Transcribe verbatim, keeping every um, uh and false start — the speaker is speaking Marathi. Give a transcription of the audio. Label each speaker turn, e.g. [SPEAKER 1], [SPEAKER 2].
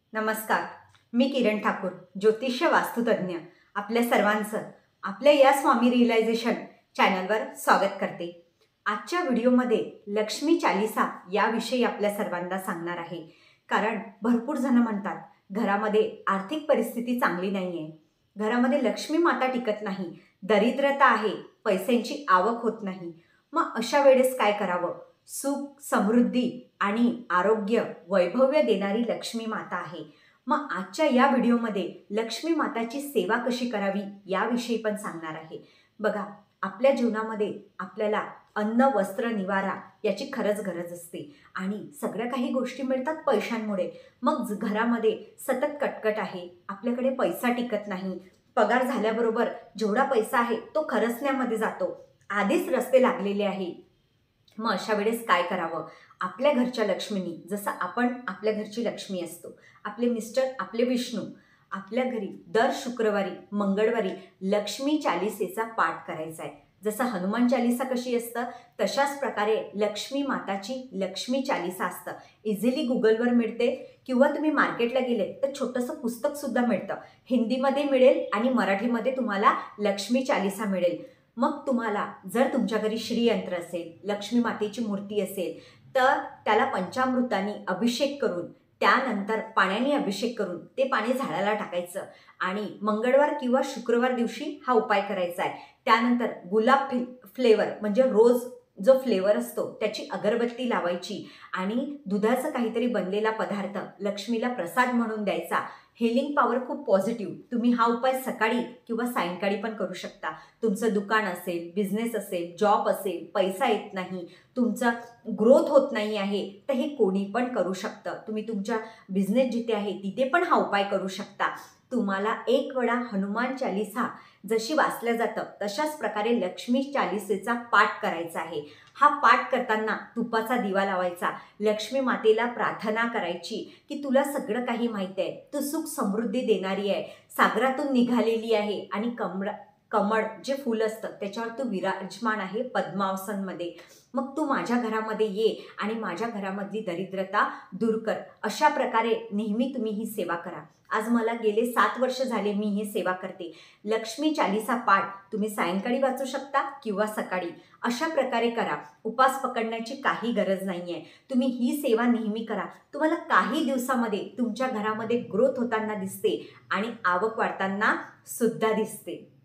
[SPEAKER 1] नमस्कार, मी किरण ठाकूर, ज्योतिष्य वास्तुतज्ञ. आपल्या सर्वांचं आपल्या या स्वामी रिअलायझेशन चॅनलवर स्वागत करते. आजच्या व्हिडिओमध्ये लक्ष्मी चालीसा याविषयी आपल्या सर्वांना सांगणार आहे. कारण भरपूर जण म्हणतात घरामध्ये आर्थिक परिस्थिती चांगली नाही आहे, घरामध्ये लक्ष्मी माता टिकत नाही, दरिद्रता आहे, पैशांची आवक होत नाही. मग अशा वेळेस काय करावं? सुख, समृद्धी आणि आरोग्य, वैभव्य देणारी लक्ष्मी माता आहे. मग आजच्या या व्हिडिओमध्ये लक्ष्मी माताची सेवा कशी करावी याविषयी पण सांगणार आहे. बघा, आपल्या जीवनामध्ये आपल्याला अन्न, वस्त्र, निवारा याची खरंच गरज असते आणि सगळ्या काही गोष्टी मिळतात पैशांमुळे. मग घरामध्ये सतत कटकट आहे, आपल्याकडे पैसा टिकत नाही, पगार झाल्याबरोबर जेवढा पैसा आहे तो खरचण्यामध्ये जातो, आधीच रस्ते लागलेले आहे. मग अशा वेळेस काय करावं? आपल्या घरच्या लक्ष्मीनी, जसं आपण आपल्या घरची लक्ष्मी असतो, आपले मिस्टर आपले विष्णू, आपल्या घरी दर शुक्रवारी मंगळवारी लक्ष्मी चालीसेचा पाठ करायचा आहे. जसं हनुमान चालीसा कशी असतं तशाच प्रकारे लक्ष्मी माताची लक्ष्मी चालीसा असतं. इझिली गुगलवर मिळते किंवा तुम्ही मार्केटला गेले तर छोटंसं पुस्तकसुद्धा मिळतं. हिंदीमध्ये मिळेल आणि मराठीमध्ये तुम्हाला लक्ष्मी चालीसा मिळेल. मग तुम्हाला जर तुमच्या घरी श्रीयंत्र असेल, लक्ष्मी मातेची मूर्ती असेल, तर त्याला पंचामृताने अभिषेक करून, त्यानंतर पाण्याने अभिषेक करून ते पाणी झाडाला टाकायचं आणि मंगळवार किंवा शुक्रवार दिवशी हा उपाय करायचा आहे. त्यानंतर गुलाब फ्लेवर म्हणजे रोज जो फ्लेवर असतो त्याची अगरबत्ती लावायची आणि दुधाचं काहीतरी बनलेला पदार्थ लक्ष्मीला प्रसाद म्हणून द्यायचा. हिलिंग पॉवर खूप पॉझिटिव्ह. तुम्ही हा उपाय सकाळी किंवा सायंकाळी पण करू शकता. तुमचं दुकान असेल, बिझनेस असेल, जॉब असेल, पैसा येत नाही, तुमचा ग्रोथ होत नाही आहे, तर हे कोणी पण करू शकतं. तुम्ही तुमच्या बिझनेस जिथे आहे तिथे पण हा उपाय करू शकता. तुम्हाला एक वेळा हनुमान चालीसा जशी वाचल्या जातं तशाच प्रकारे लक्ष्मी चालीसेचा पाठ करायचा आहे. हा पाठ करताना तुपाचा दिवा लावायचा, लक्ष्मी मातेला प्रार्थना करायची की तुला सगळं काही माहिती आहे, तू सुख समृद्धी देणारी आहे, सागरातून निघालेली आहे आणि कमळ कमळ जे फूल असतं त्याच्यावर तू विराजमान आहे पद्मासनमध्ये. मग तू माझ्या घरामध्ये ये आणि माझ्या घरामधली दरिद्रता दूर कर. अशा प्रकारे नेहमी तुम्ही ही सेवा करा. आज मला गेले सात वर्ष झाले मी ही सेवा करते. लक्ष्मी चालीसा पाठ तुम्ही सायंकाळी वाचू शकता किंवा सकाळी. अशा प्रकारे करा. उपास पकडण्याची काही गरज नाही आहे. तुम्ही ही सेवा नेहमी करा. तुम्हाला काही दिवसामध्ये तुमच्या घरामध्ये ग्रोथ होताना दिसते आणि आवक वाढताना सुद्धा दिसते.